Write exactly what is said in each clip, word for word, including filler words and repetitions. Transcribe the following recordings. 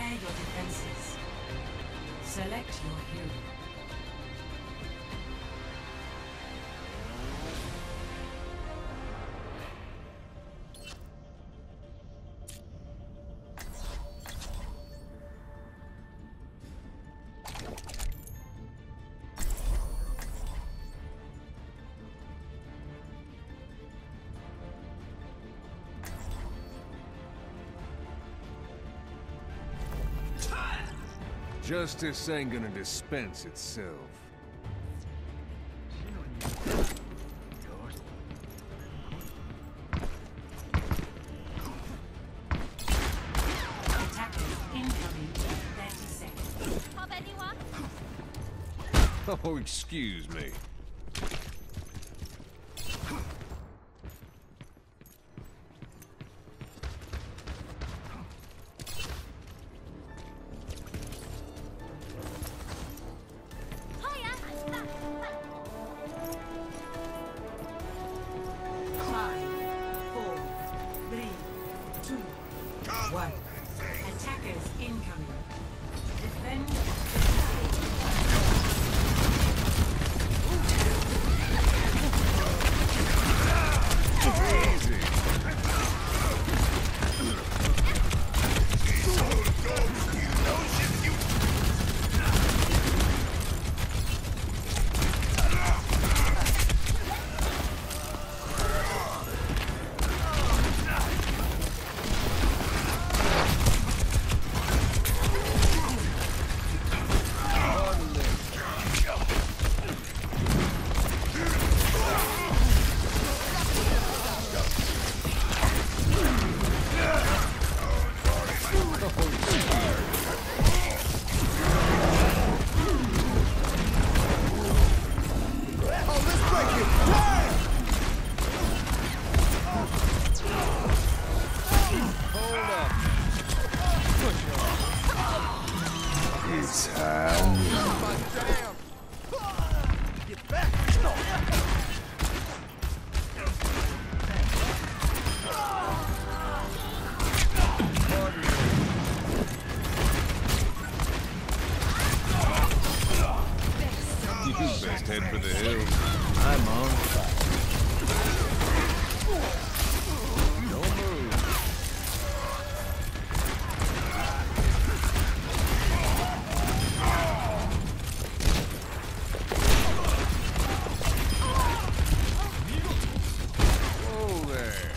Prepare your defenses. Select your hero. Justice ain't gonna dispense itself. Attackers incoming in thirty seconds. Pop anyone? Oh, excuse me. One. Attackers incoming. Defend. Best head for the hills. I'm on fire. Don't move. Whoa there.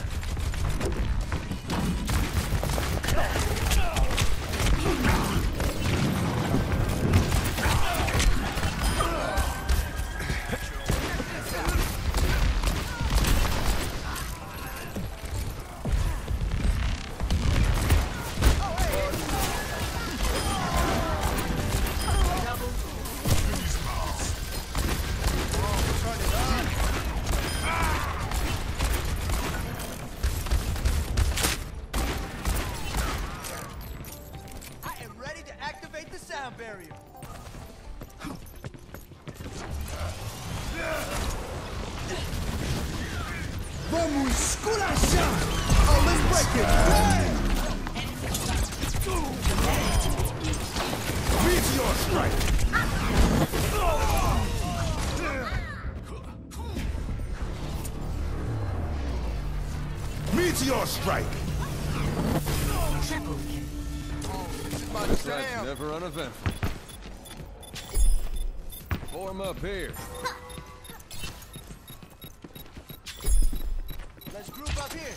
Barrier. Vamos esculachar! Oh, let's break it! Hey! Meteor strike! Meteor strike! Triple kill. That's never uneventful. Form up here. Let's group up here.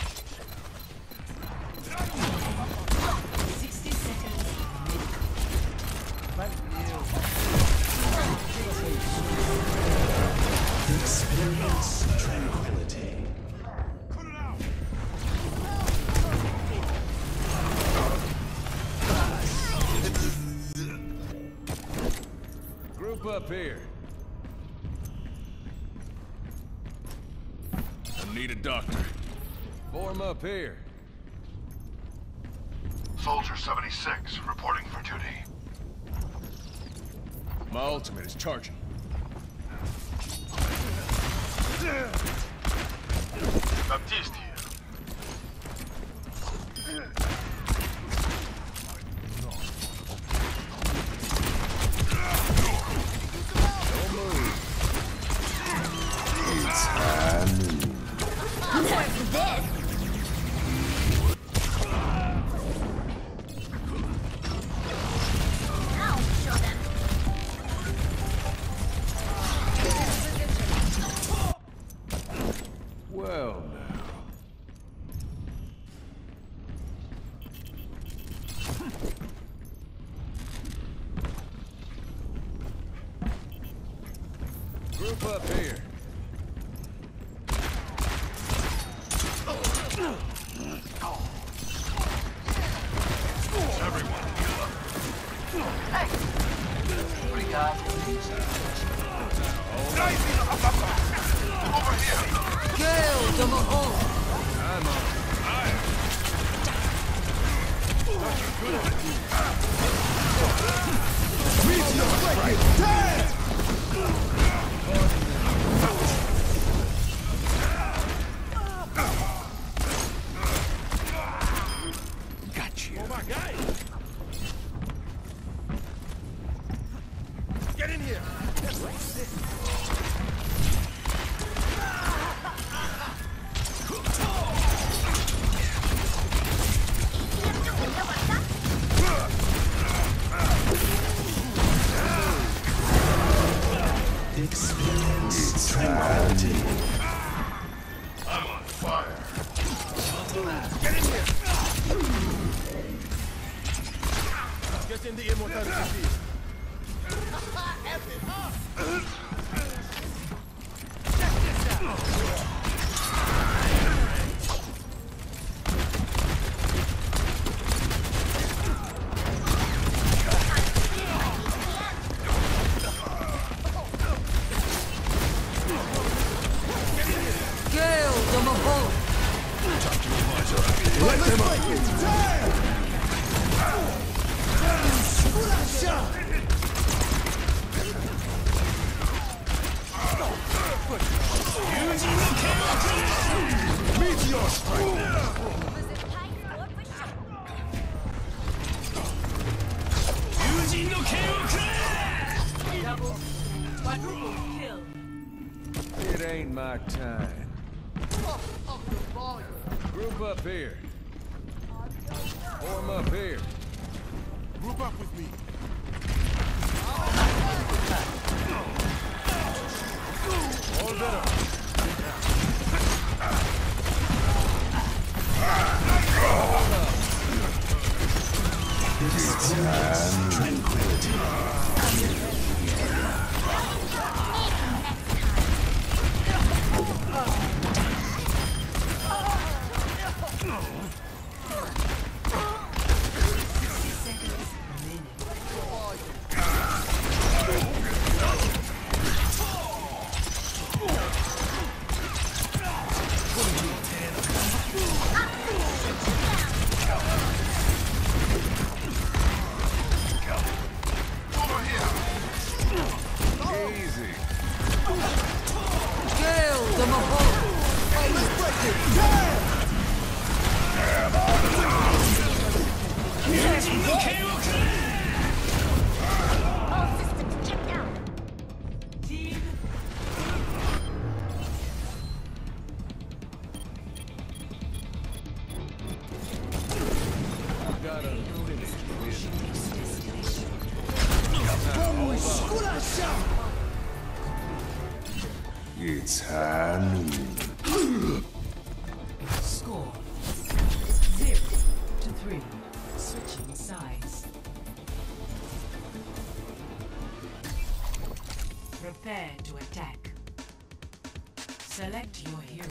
sixty seconds. Experience tranquility. Group up here. I need a doctor. Form up here. Soldier seventy-six, reporting for duty. My ultimate is charging. Baptiste here. Group up here. Everyone, heal up. Hey! What do you got? Over here! Kill the Mahal. I'm on fire. Meteor strike! Damn! Got you. Oh my God! Get in here! Experience tranquility. I'm on fire. Get in here! Get in the immortality field. Check this out! Kill the Mahal. Let them up! Damn! Skurasha! Meteor strike! Double, quadruple kill. It ain't my time. Group up here. Form up here. Group up with me. Hold it up. Tranquility. Over here! Easy. Kill the Mahal. Oh, let's break it! Damn! All systems checked out. Team. Got a finish with Vamos, Skurasha! It's Hanu. Score. Zero to three. Switching sides. Prepare to attack. Select your hero.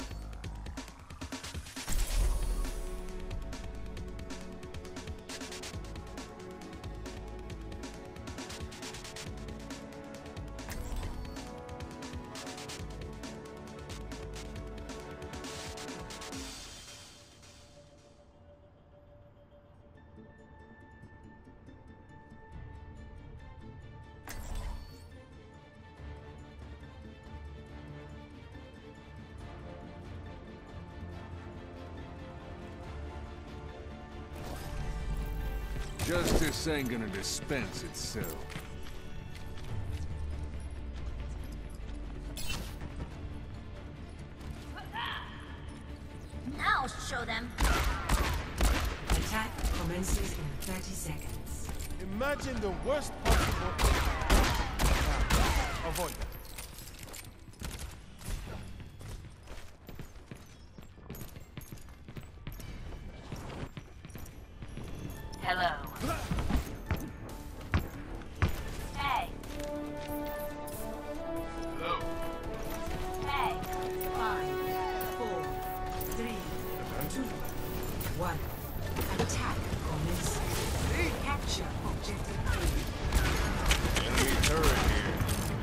Justice ain't gonna dispense itself. Now I'll show them. Attack commences in thirty seconds. Imagine the worst possible. Avoid that. Hello. Hey. Hello. one. Attack commence. Capture objective A. Enemy turret here.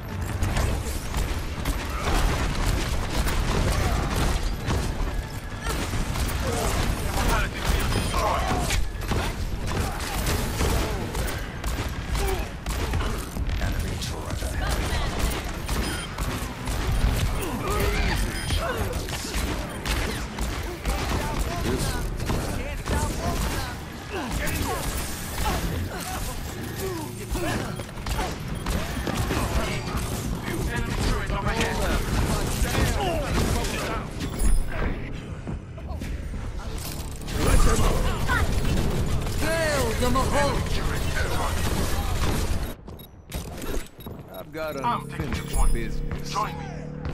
I've got unfinished business. Join me.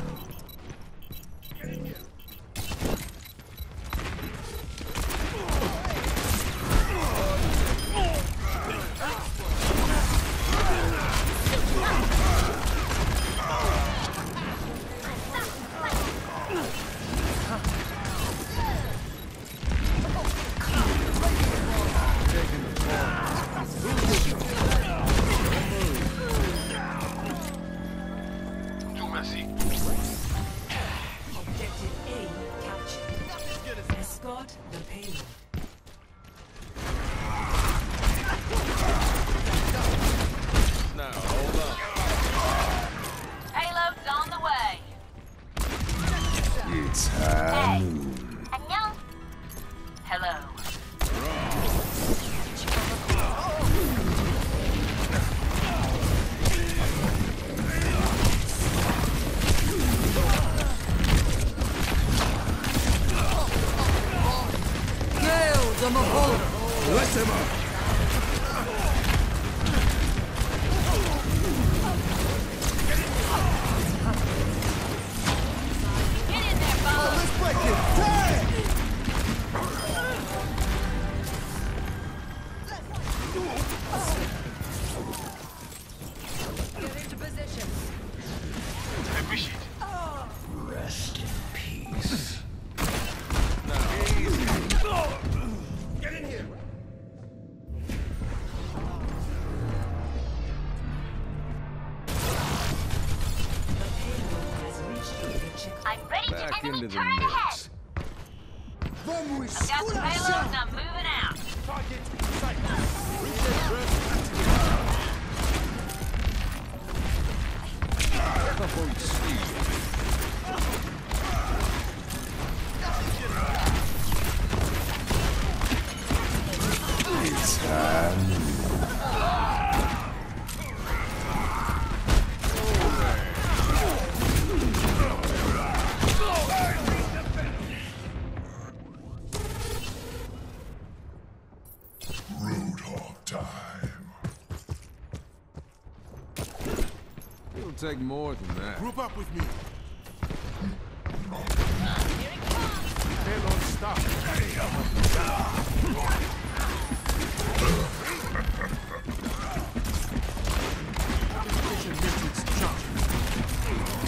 Objective A captured. Escort the payload. Now, hold on. Payload's on the way. It's Hey. Hanu. 안녕. Hello. Let them up. Get in there, Bob. Let's break it. Tag! Get into position. Appreciate it. Rest in peace. Get in here! The payload has reached the check. I'm ready to Back enemy into the turret ahead. mix. Vamos, I've got the payload and esculachar! I'm moving out. Target in sight. Reset breath. Couple speed. It's Hanu. Roadhog time. It'll take more than that. Group up with me. Payload stop. Application matrix charging.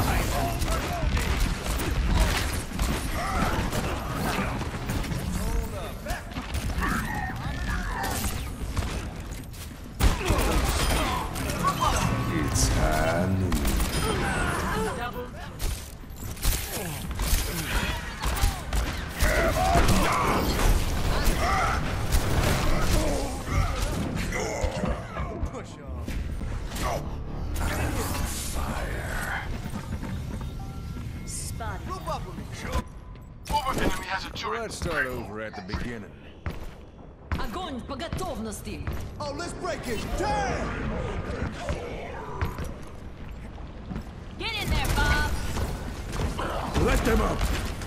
It's Hanu. Double Push on. Spotted. Group up with me. Over enemy has a turret. Let's start over at the beginning. Огонь по готовности. Oh, let's break it. Tag! Get in there, Bob. Let them up.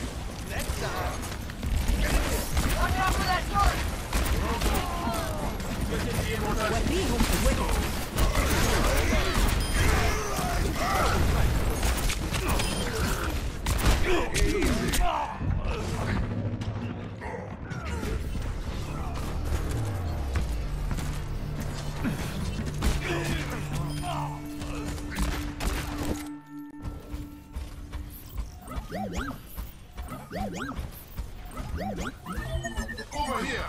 Watch out for that turret. Over here.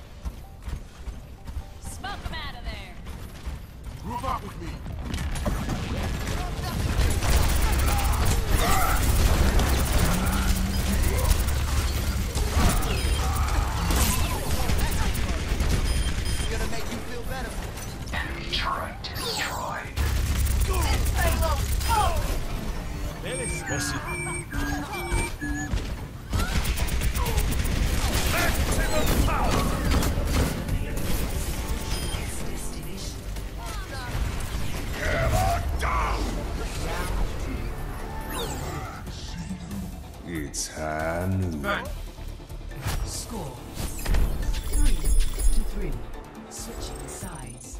Smoke them out of there. Group up with me. It's gonna make you feel better. Detroit destroyed. It's high noon. Score three to three. Switching sides.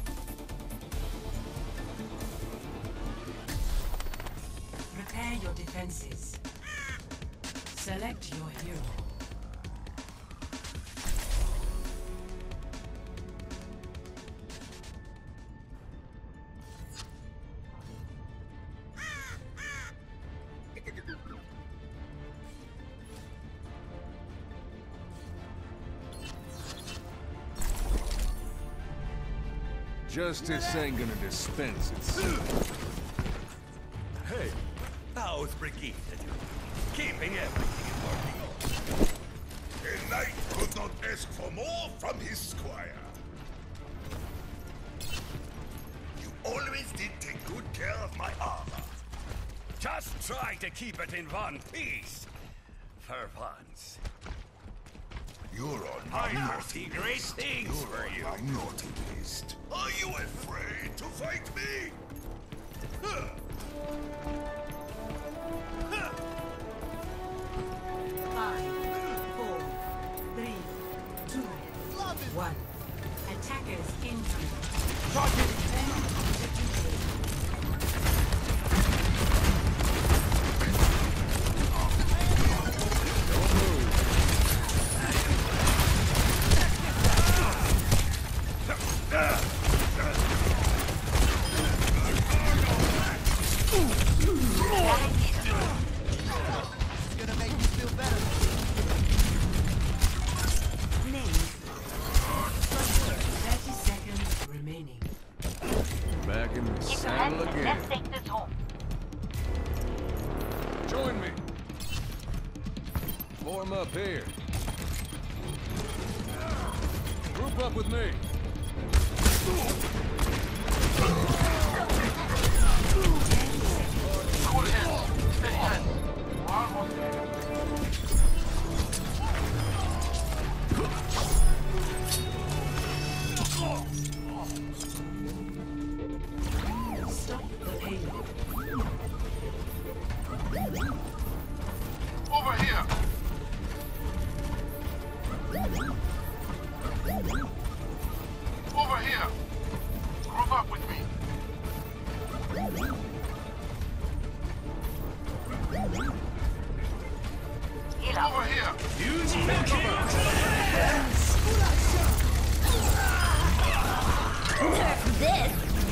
Prepare your defenses. Select your hero. Justice ain't gonna dispense itself. Hey, how's Brigitte doing? Keeping everything in working order. A knight could not ask for more from his squire. You always did take good care of my armor. Just try to keep it in one piece. For once. You're on I my foresee naughty great list. things You're for on you. my naughty list. Are you afraid to fight me? Huh. Huh. Five, four, three, two, one. Attackers incoming. Defend objective A. It's gonna make you feel better. thirty seconds remaining. Back in the saddle again. take this home. Join me. Form up here. Group up with me. Cool hand. Steady hand. We're almost there. Stop the payload. Over here. Over here. Group up with me. Over here. This.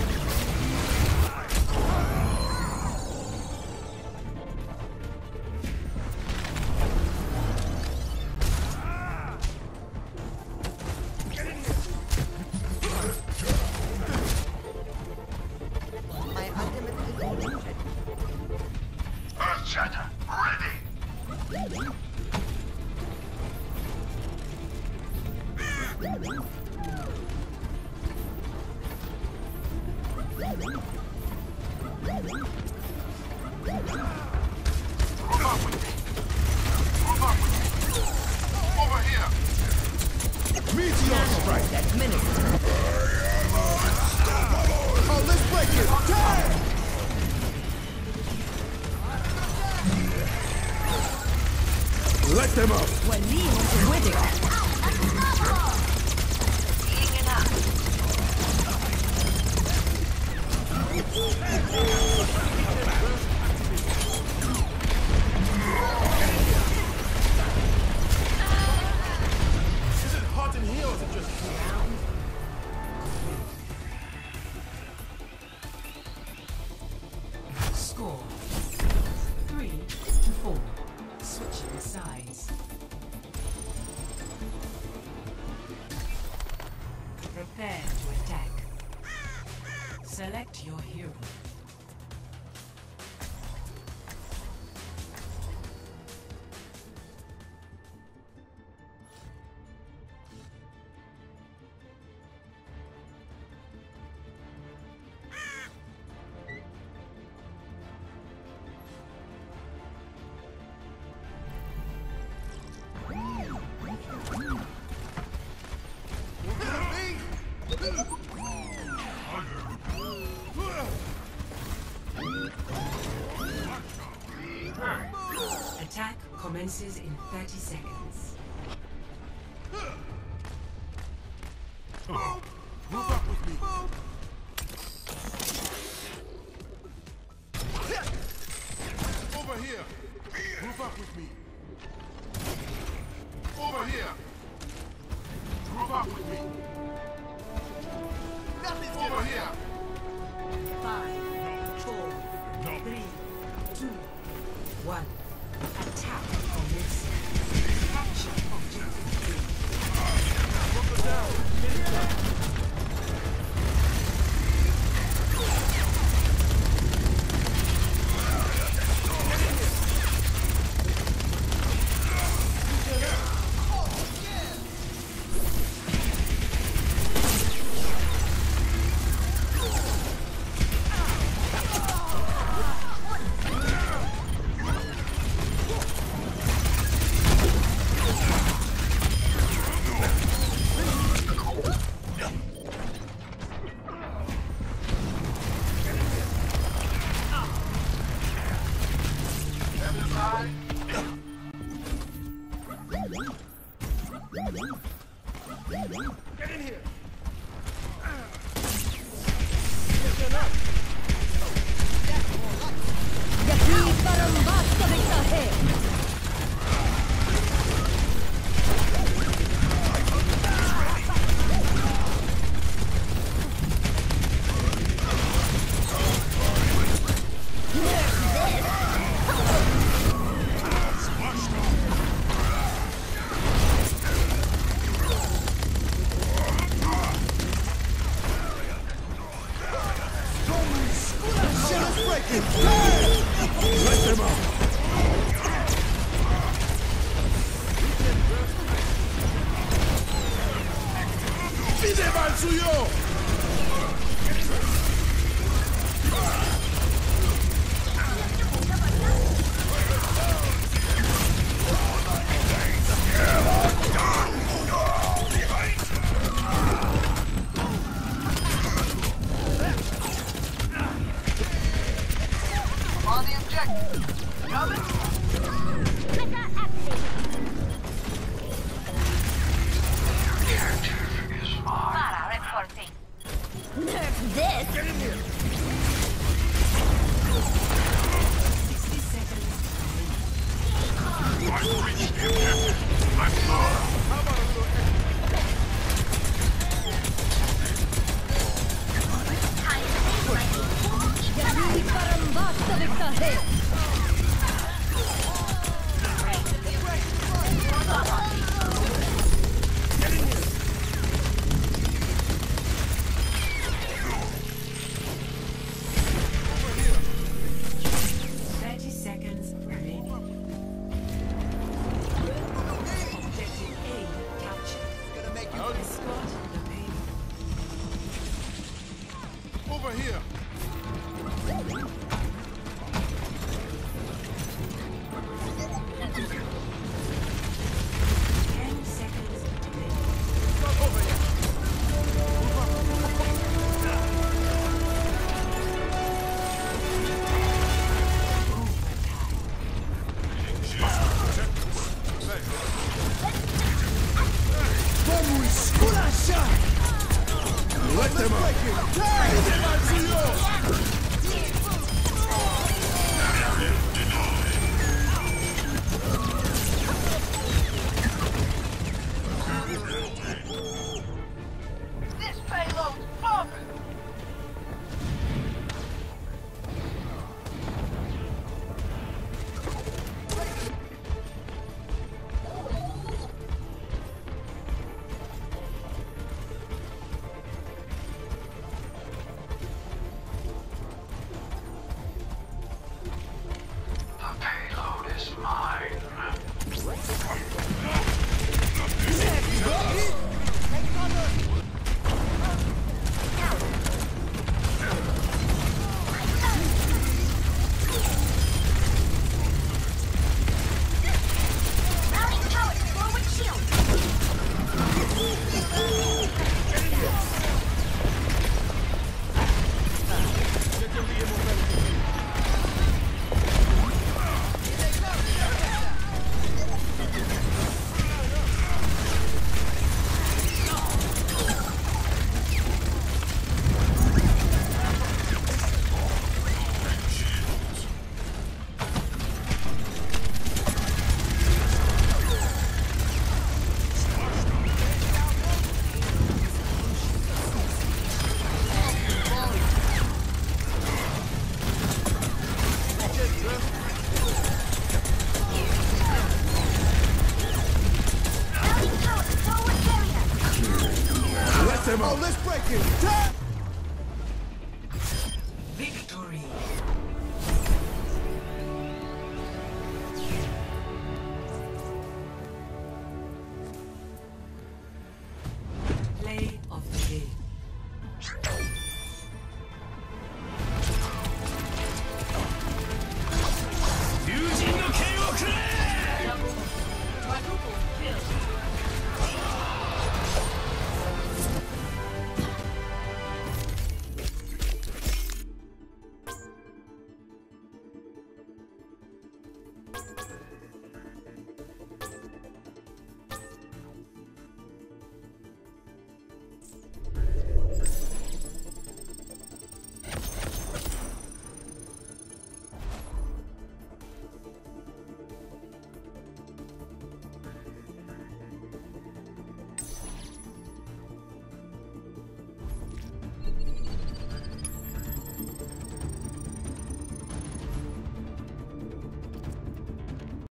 My ultimate is encrypted. Earthshatter, ready. Group up with me. Group up with me. Over here. Meteor strike. Oh, let's break it. Damn! Let them up. Is it hot in here or is it just Prepare to attack. Select your hero. Attack commences in thirty seconds. Move up with me. Over here. Move up with me. Over here. Move up with me. Nothing's over here. Five, four, three, two, one. Attack commencing. Capture objective three. Look down. Get it down. Get in here! Let them out! ¡Pide al suyo! On the objective. Coming. Para reporting. Nerf this. Get in here! sixty seconds. I've reached the objective. I'm sorry. How about a little thirty seconds remaining. Objective A captured. Escort the main. over here! Ten seconds remaining. Not over yet! Vamos esculachar! Let them out! Pide al suyo! This payload's bumping. Oh, let's break it. Time.